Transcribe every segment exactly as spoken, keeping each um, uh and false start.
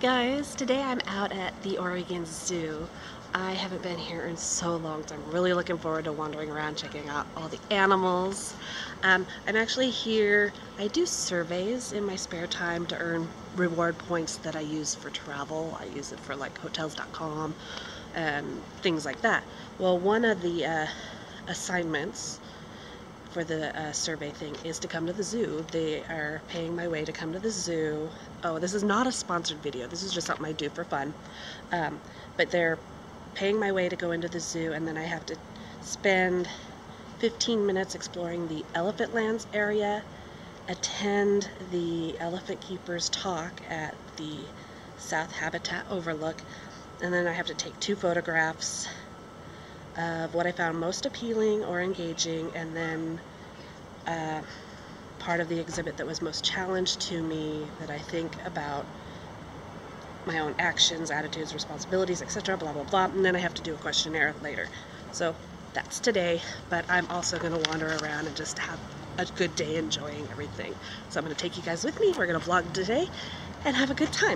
guys, today I'm out at the Oregon Zoo. I haven't been here in so long, so I'm really looking forward to wandering around, checking out all the animals. Um, I'm actually here, I do surveys in my spare time to earn reward points that I use for travel. I use it for like hotels dot com and things like that. Well, one of the uh, assignments for the uh, survey thing is to come to the zoo. They are paying my way to come to the zoo. Oh, this is not a sponsored video. This is just something I do for fun. Um, but they're paying my way to go into the zoo, and then I have to spend fifteen minutes exploring the Elephant Lands area, attend the Elephant Keepers talk at the South Habitat Overlook, and then I have to take two photographs of what I found most appealing or engaging, and then uh, part of the exhibit that was most challenged to me that I think about my own actions, attitudes, responsibilities, et cetera, blah, blah, blah, and then I have to do a questionnaire later. So that's today, but I'm also going to wander around and just have a good day enjoying everything. So I'm going to take you guys with me. We're going to vlog today and have a good time.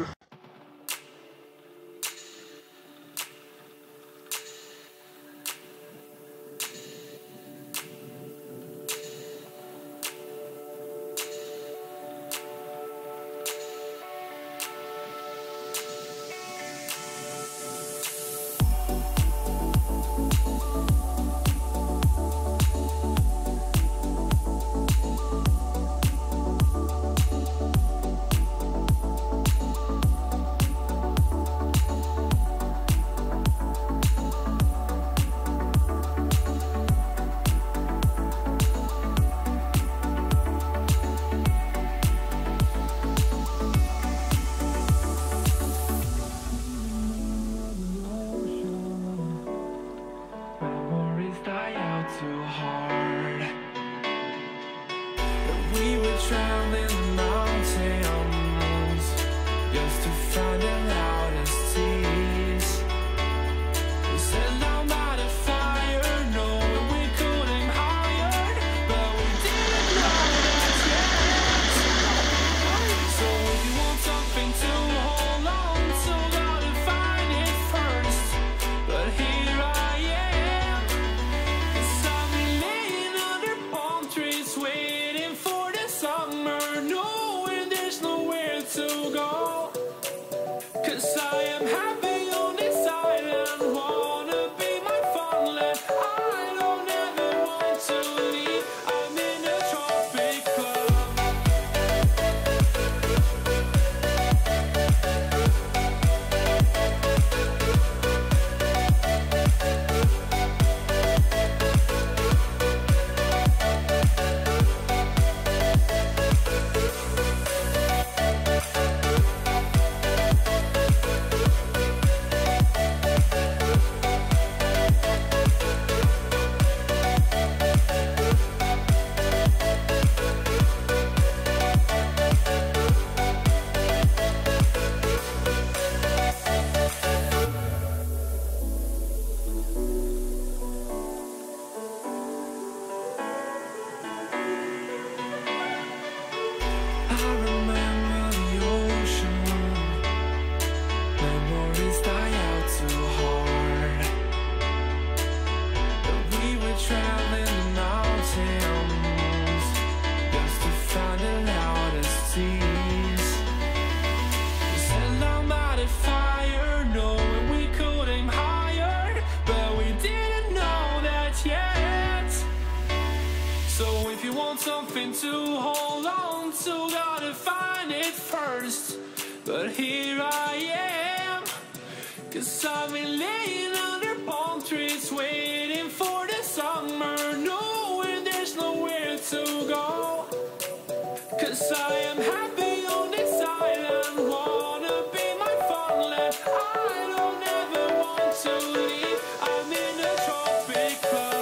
Too hard. We were traveling mountains just to find the loudest tease. We set down by the fire, knowing we could aim higher, but we didn't know that yet. So if you want something to hold on to, gotta find it first. But here I am. Waiting for the summer, knowing there's nowhere to go. Cause I am happy on this island, wanna be my fun-land. I don't ever want to leave, I'm in a tropic club. Something to hold on to, gotta find it first. But here I am, cause I've been laying under palm trees, waiting for the summer, knowing there's nowhere to go. Cause I am happy on this island, wanna be my fun-land. I don't ever want to leave, I'm in a tropic club.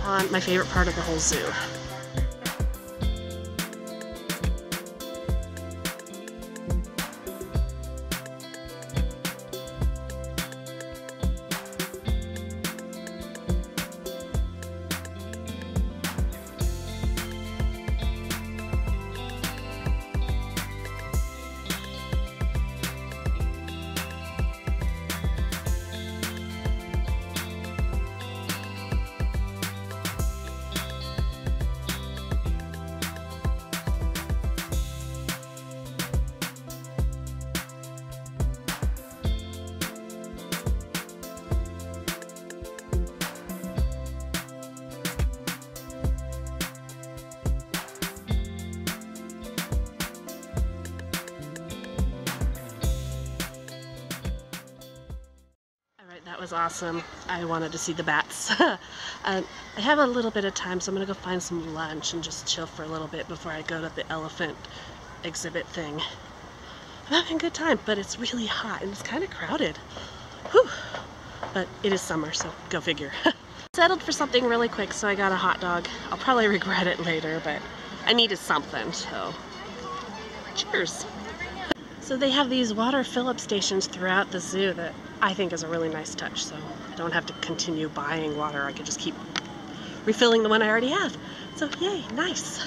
on my favorite part of the whole zoo. That was awesome. I wanted to see the bats. um, I have a little bit of time, so I'm gonna go find some lunch and just chill for a little bit before I go to the elephant exhibit thing. I'm having a good time, but it's really hot and it's kind of crowded. Whew. But it is summer, so go figure. Settled for something really quick, so I got a hot dog. I'll probably regret it later, but I needed something, so cheers. So they have these water fill-up stations throughout the zoo that I think is a really nice touch, so I don't have to continue buying water. I can just keep refilling the one I already have. So yay, nice.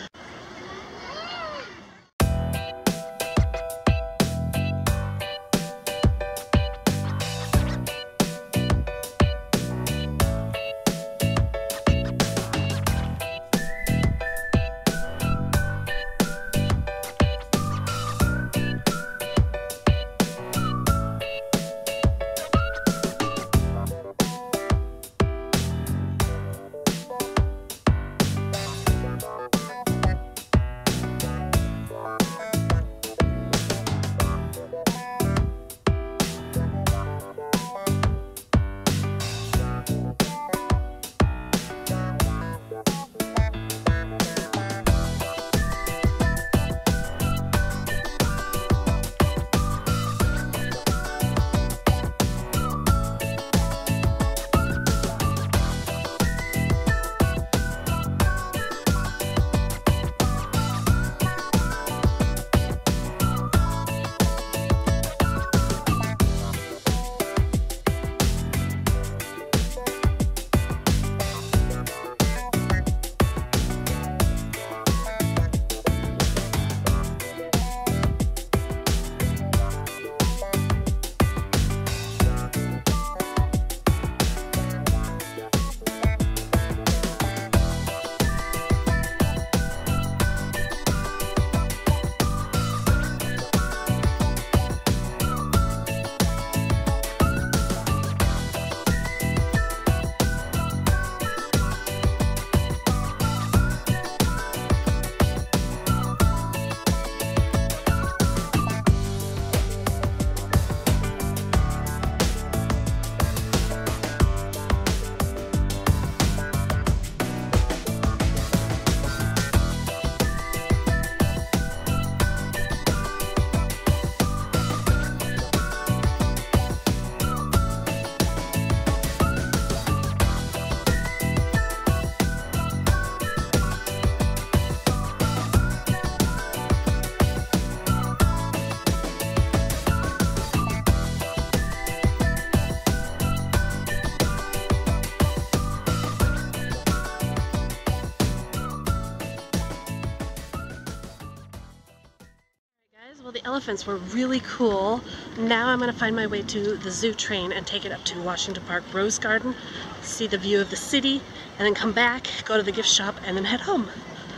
Well, the elephants were really cool. Now I'm going to find my way to the zoo train and take it up to Washington Park Rose Garden, see the view of the city, and then come back, go to the gift shop, and then head home.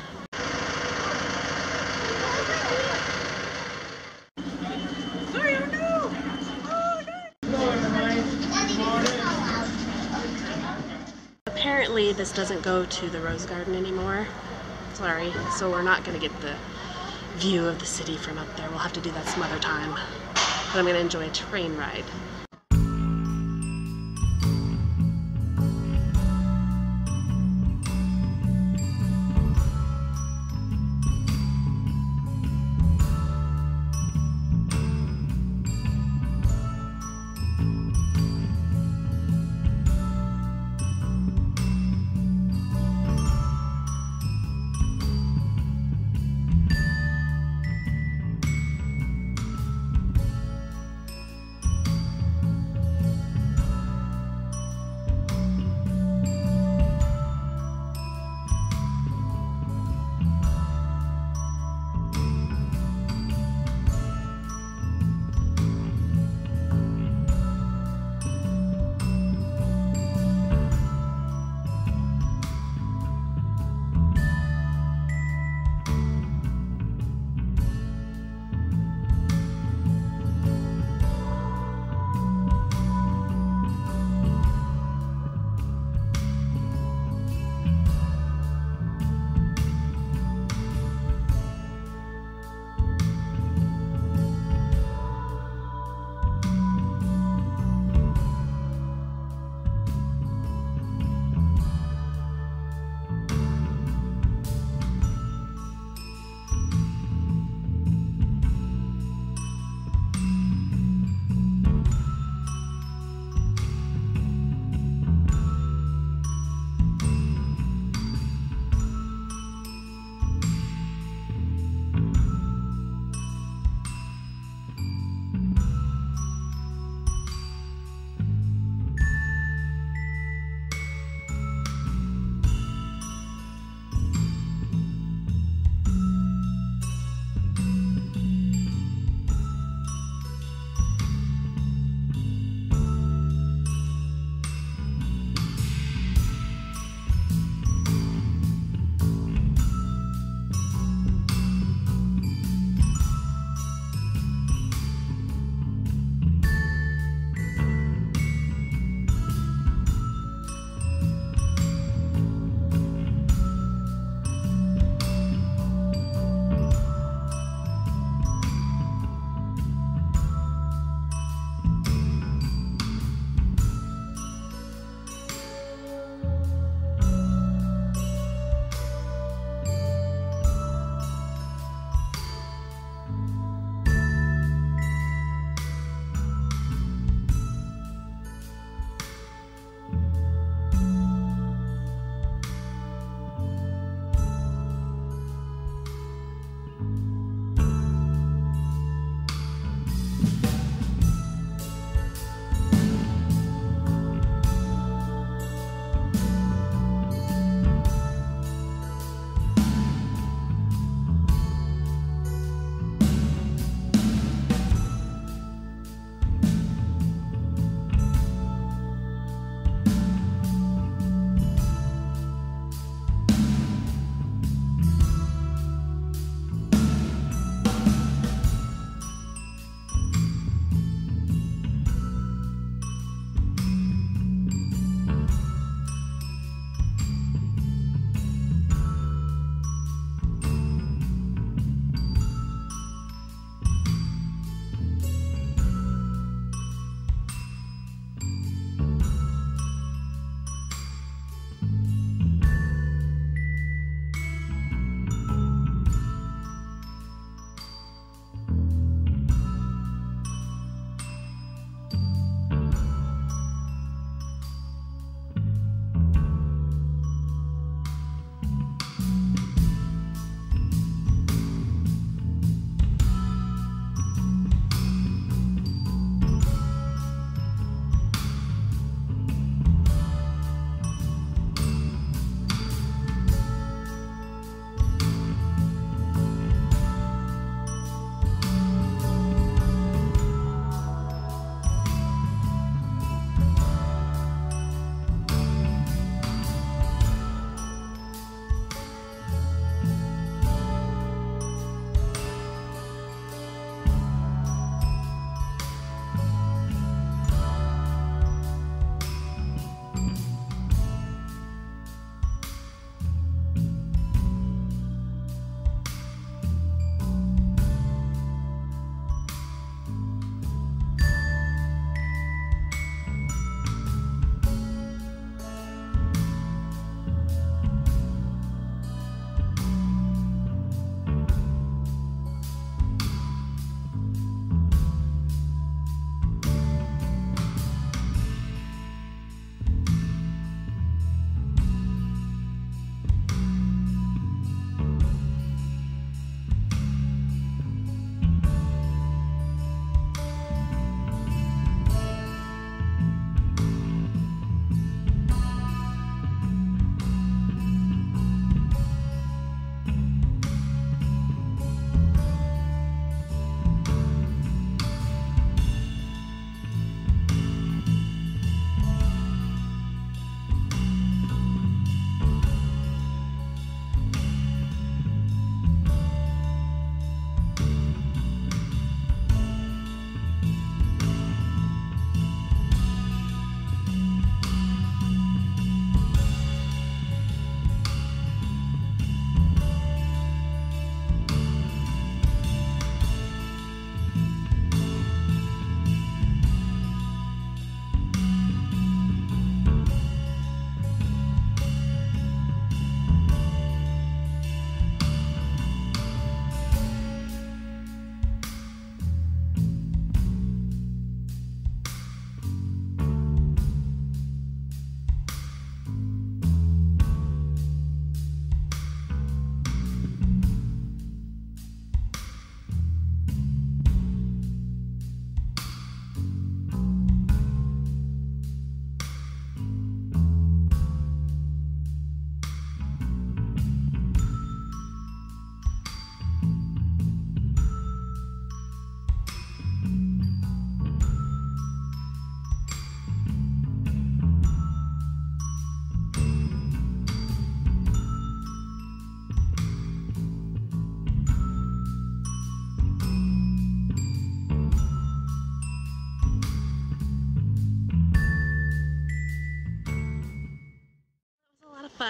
Apparently this doesn't go to the Rose Garden anymore. Sorry, so we're not going to get the view of the city from up there. We'll have to do that some other time. But I'm going to enjoy a train ride.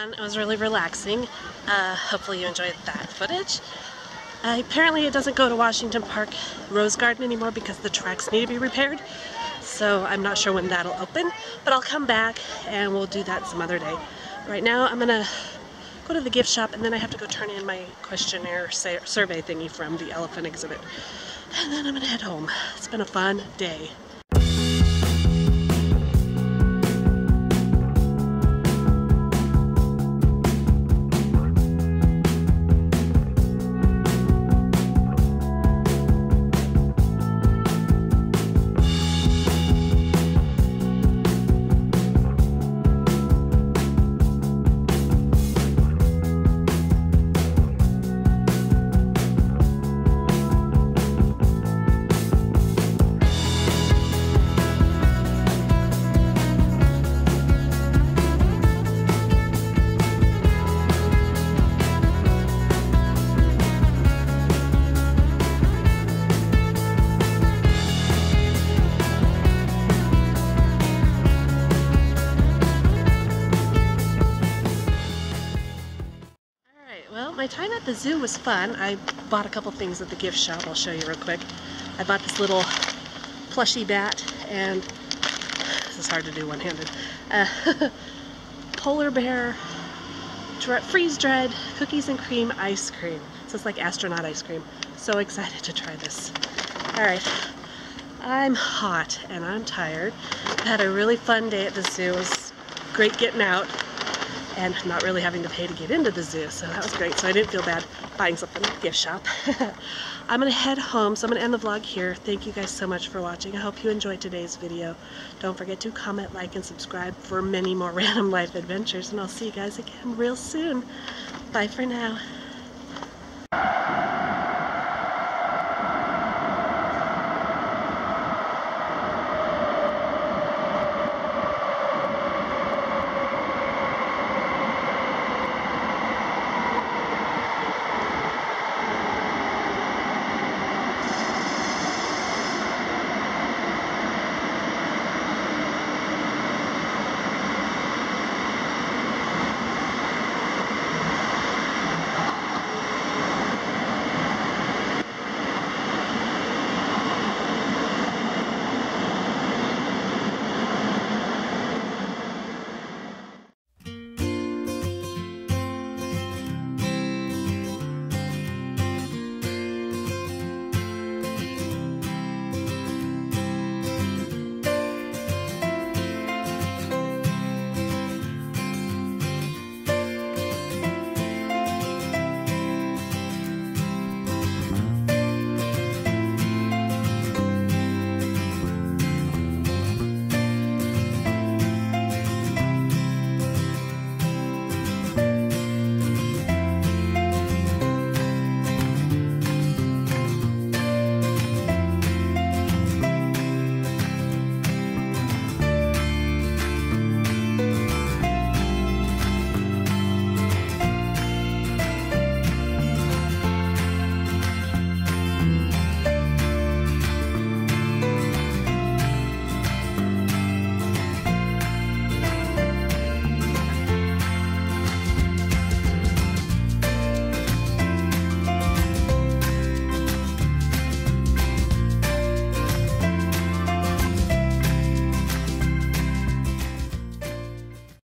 fun. It was really relaxing. Uh, hopefully you enjoyed that footage. Uh, apparently it doesn't go to Washington Park Rose Garden anymore because the tracks need to be repaired. So I'm not sure when that'll open, but I'll come back and we'll do that some other day. Right now I'm gonna go to the gift shop and then I have to go turn in my questionnaire survey thingy from the elephant exhibit. And then I'm gonna head home. It's been a fun day. My time at the zoo was fun. I bought a couple things at the gift shop. I'll show you real quick. I bought this little plushy bat, and this is hard to do one-handed. Uh, polar bear, freeze-dried cookies and cream ice cream. So it's like astronaut ice cream. So excited to try this. All right, I'm hot and I'm tired. I had a really fun day at the zoo. It was great getting out and not really having to pay to get into the zoo, so that was great. So I didn't feel bad buying something at the gift shop. I'm gonna head home, so I'm gonna end the vlog here. Thank you guys so much for watching. I hope you enjoyed today's video. Don't forget to comment, like, and subscribe for many more random life adventures, and I'll see you guys again real soon. Bye for now.